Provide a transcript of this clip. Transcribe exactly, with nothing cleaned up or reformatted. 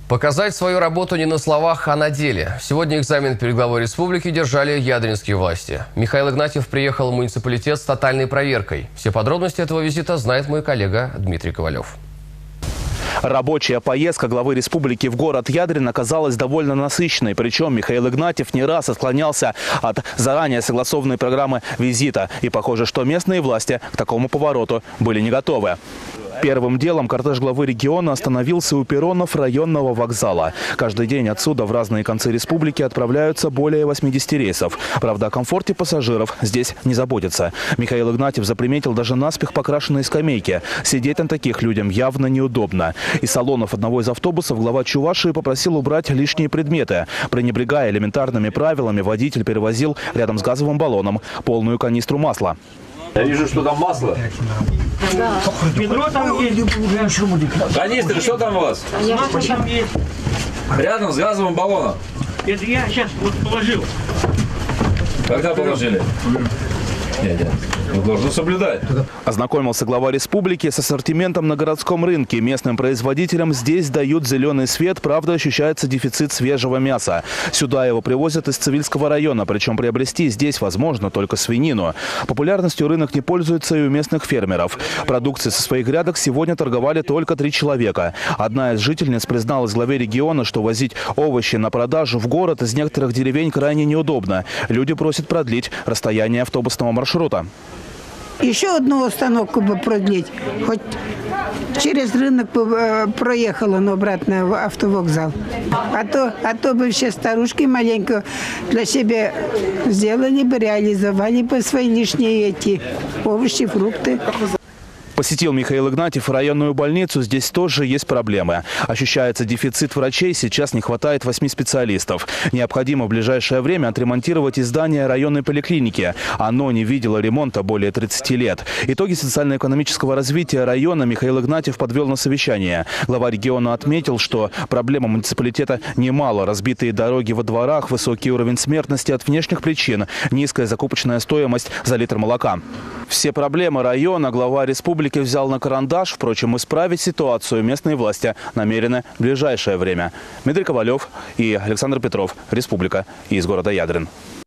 Показать свою работу не на словах, а на деле. Сегодня экзамен перед главой республики держали ядринские власти. Михаил Игнатьев приехал в муниципалитет с тотальной проверкой. Все подробности этого визита знает мой коллега Дмитрий Ковалев. Рабочая поездка главы республики в город Ядрин оказалась довольно насыщенной. Причем Михаил Игнатьев не раз отклонялся от заранее согласованной программы визита. И похоже, что местные власти к такому повороту были не готовы. Первым делом кортеж главы региона остановился у перронов районного вокзала. Каждый день отсюда в разные концы республики отправляются более восьмидесяти рейсов. Правда, о комфорте пассажиров здесь не заботятся. Михаил Игнатьев заприметил даже наспех покрашенные скамейки. Сидеть на таких людям явно неудобно. Из салонов одного из автобусов глава Чувашии попросил убрать лишние предметы. Пренебрегая элементарными правилами, водитель перевозил рядом с газовым баллоном полную канистру масла. Я вижу, что там масло. Да. Ведро там есть. Канистры, что там у вас? Масло там есть. Рядом с газовым баллоном. Это я сейчас вот положил. Когда положили? Нет, нет. Вы должны соблюдать. Ознакомился глава республики с ассортиментом на городском рынке. Местным производителям здесь дают зеленый свет, правда, ощущается дефицит свежего мяса. Сюда его привозят из Цивильского района, причем приобрести здесь возможно только свинину. Популярностью рынок не пользуется и у местных фермеров. Продукцией со своих грядок сегодня торговали только три человека. Одна из жительниц призналась главе региона, что возить овощи на продажу в город из некоторых деревень крайне неудобно. Люди просят продлить расстояние автобусного маршрута. Еще одну остановку бы продлить. Хоть через рынок бы проехала, но обратно в автовокзал. А то, а то бы все старушки маленько для себя сделали бы, реализовали бы свои лишние эти овощи, фрукты. Посетил Михаил Игнатьев районную больницу. Здесь тоже есть проблемы. Ощущается дефицит врачей. Сейчас не хватает восьми специалистов. Необходимо в ближайшее время отремонтировать и здание районной поликлиники. Оно не видело ремонта более тридцати лет. Итоги социально-экономического развития района Михаил Игнатьев подвел на совещание. Глава региона отметил, что проблема муниципалитета немало. Разбитые дороги во дворах, высокий уровень смертности от внешних причин, низкая закупочная стоимость за литр молока. Все проблемы района глава республики взял на карандаш. Впрочем, исправить ситуацию местные власти намерены в ближайшее время. Дмитрий Ковалев и Александр Петров. Республика. Из города Ядрин.